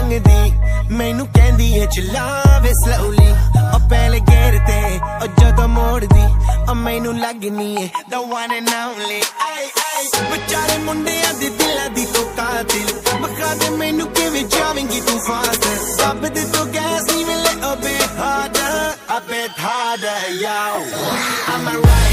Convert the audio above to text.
मंगदी मैनू कहंदी है चलावे स्लोली ओ पहले गेर ते ओ जदों मोड़दी ओ मैनू लगनी है the one and only बेचारे मुंडियां दे दिलां दी तो कातिल बखा दे मैनू किवें जावेंगी तू फास्ट दब दे तो गैस नी मिले a bit harder yo I'm a